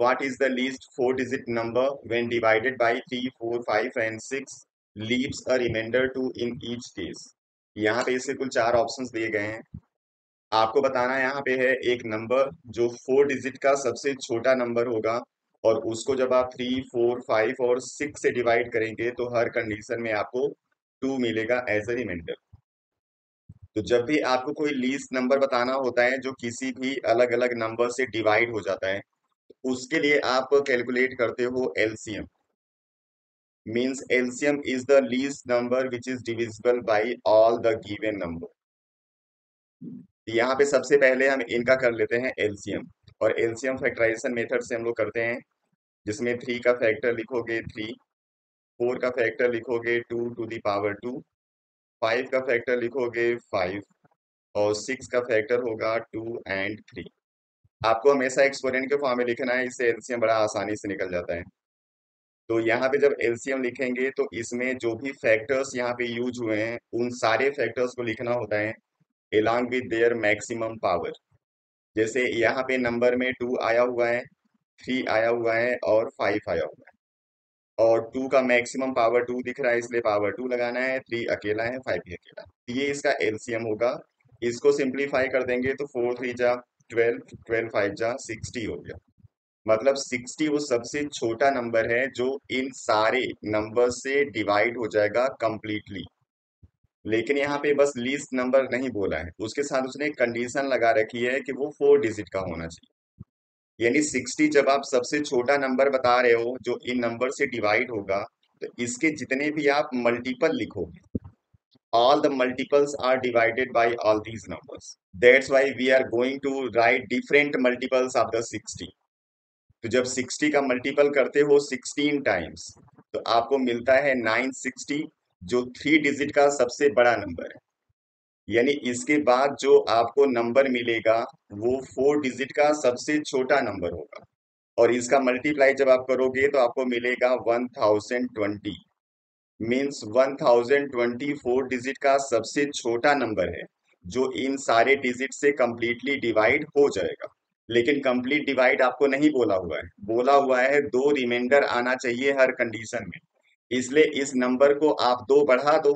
what is the least four digit number when divided by 3, 4, 5 and 6 leaves a remainder to in each case। यहाँ पे इसके कुल चार options दिए गए हैं। आपको बताना यहाँ पे है एक नंबर जो फोर डिजिट का सबसे छोटा नंबर होगा और उसको जब आप 3, 4, 5 और 6 से डिवाइड करेंगे तो हर कंडीशन में आपको 2 मिलेगा एज अ रिमाइंडर। तो जब भी आपको कोई लीस्ट नंबर बताना होता है जो किसी भी अलग अलग नंबर से डिवाइड हो जाता है, उसके लिए आप कैलकुलेट करते हो LCM. Means LCM is the least number which is divisible by all the given number. यहाँ पे सबसे पहले हम इनका कर लेते हैं एलसीएम। और एलसीएम फैक्टराइजेशन मेथड से हम लोग करते हैं, जिसमें 3 का फैक्टर लिखोगे 3, 4 का फैक्टर लिखोगे 2 टू द पावर 2, 5 का फैक्टर लिखोगे 5 और 6 का फैक्टर होगा 2 एंड 3। आपको हमेशा एक्सपोनेंट के फॉर्म में लिखना है, इससे एलसीएम बड़ा आसानी से निकल जाता है। तो यहाँ पे जब एलसीएम लिखेंगे तो इसमें जो भी फैक्टर्स यहाँ पे यूज हुए हैं उन सारे फैक्टर्स को लिखना होता है along with their maximum power. जैसे यहाँ पे नंबर में 2 आया हुआ है, 3 आया हुआ है और 5 आया हुआ है और 2 का मैक्सिमम पावर 2 दिख रहा है इसलिए पावर 2 लगाना है, 3 अकेला है, 5 भी अकेला है। ये इसका एलसीएम होगा। इसको सिंप्लीफाई कर देंगे तो 4 3 जा 12, 12 5 जा 60 हो गया। मतलब 60 वो सबसे छोटा नंबर है जो इन सारे नंबर से डिवाइड हो जाएगा कंप्लीटली। लेकिन यहाँ पे बस लीस्ट नंबर नहीं बोला है, उसके साथ उसने एक कंडीशन लगा रखी है कि वो 4 डिजिट का होना चाहिए। यानी 60 जब आप सबसे छोटा नंबर बता रहे हो जो इन नंबर से डिवाइड होगा, तो इसके जितने भी आप मल्टीपल लिखोगे, all the multiples are divided by all these numbers, that's why we are going to write different multiples of the 60। तो जब 60 का मल्टीपल करते हो 16 टाइम्स तो आपको मिलता है 960, जो 3 डिजिट का सबसे बड़ा नंबर है। यानी इसके बाद जो आपको नंबर मिलेगा वो 4 डिजिट का सबसे छोटा नंबर होगा और इसका मल्टीप्लाई जब आप करोगे तो आपको मिलेगा 1020। मीन्स 1020 4 डिजिट का सबसे छोटा नंबर है जो इन सारे डिजिट से कंप्लीटली डिवाइड हो जाएगा। लेकिन कंप्लीट डिवाइड आपको नहीं बोला हुआ है, बोला हुआ है 2 रिमाइंडर आना चाहिए हर कंडीशन में। इसलिए इस नंबर को आप 2 बढ़ा दो।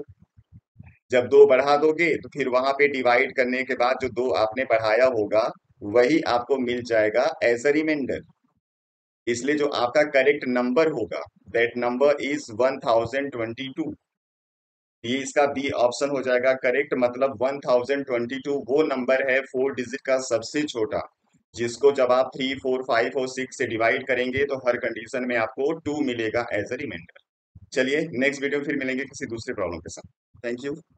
जब 2 बढ़ा दोगे तो फिर वहां पे डिवाइड करने के बाद जो 2 आपने बढ़ाया होगा वही आपको मिल जाएगा एज अ रिमाइंडर। इसलिए जो आपका करेक्ट नंबर होगा दैट नंबर इज 1022। ये इसका बी ऑप्शन हो जाएगा करेक्ट। मतलब 1022 वो नंबर है 4 डिजिट का सबसे छोटा, जिसको जब आप 3, 4, 5 और 6 से डिवाइड करेंगे तो हर कंडीशन में आपको 2 मिलेगा एज अ रिमाइंडर। चलिए नेक्स्ट वीडियो में फिर मिलेंगे किसी दूसरे प्रॉब्लम के साथ। Thank you.